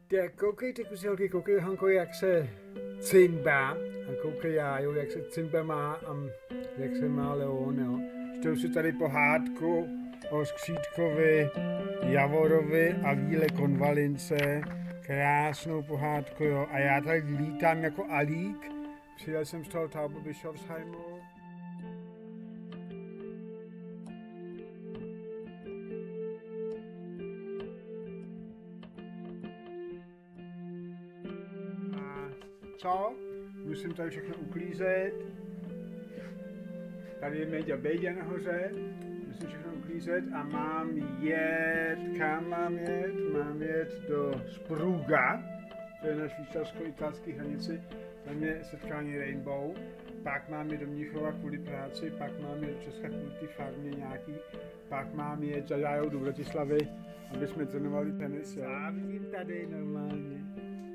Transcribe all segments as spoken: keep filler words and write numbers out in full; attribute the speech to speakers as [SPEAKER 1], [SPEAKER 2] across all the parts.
[SPEAKER 1] Tak koukejte, kuzelky, koukej, Hanko, jak se cimbá. A koukej já, jo, jak se cimba má a jak se má Leon, jo. Čtou si tady pohádku o Skřítkovi, Javorovi a Víle Konvalince. Krásnou pohádku, jo. A já tady lítám jako Alík. Přijel jsem z toho Tauberbischofsheimu. Co? Musím tady všechno uklízet. Tady je Méďa Bejďa nahoře. Musím všechno uklízet a mám jet, kam mám jet? Mám jet do Spruga, to je na švýcarsko-italské hranici. Tam je setkání Rainbow. Pak mám jet do Mnichova kvůli práci, pak mám jet do Česka kvůli té farmě nějaký. Pak mám jet za Jájou do Bratislavy, aby jsme trénovali tenis. Já vidím tady normálně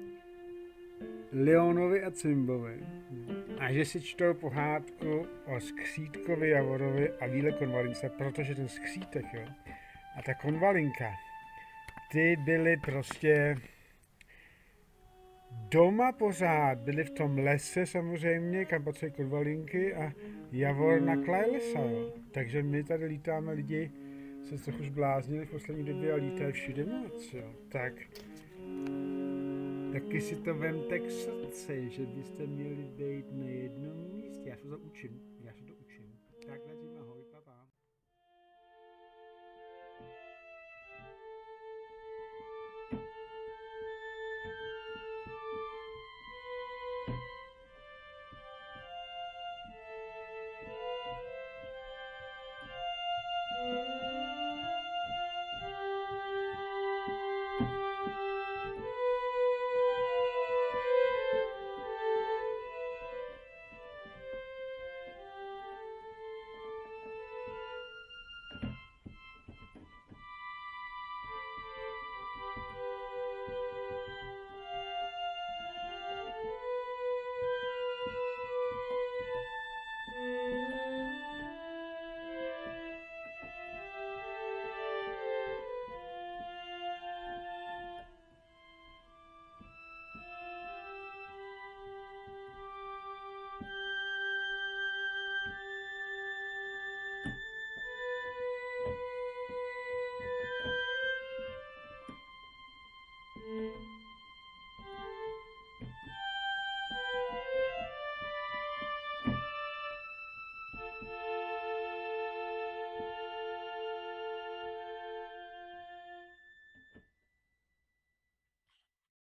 [SPEAKER 1] Leonovi a Cimbovi. A že si čtou pohádku o Skřítkovi, Javorovi a Víle Konvalince, protože ten Skřítek, jo, a ta Konvalinka, ty byly prostě doma pořád, byli v tom lese samozřejmě, kam patří Konvalinky a Javor na kraji lesa, jo. Takže my tady lítáme, lidi se trochu zbláznili v poslední době a lítají všude moc, jo. Tak taky si to vemte k srdci, že byste měli být na jednom místě. Já se to učím, já se to učím. Tak zatím ahoj, papa. Mm.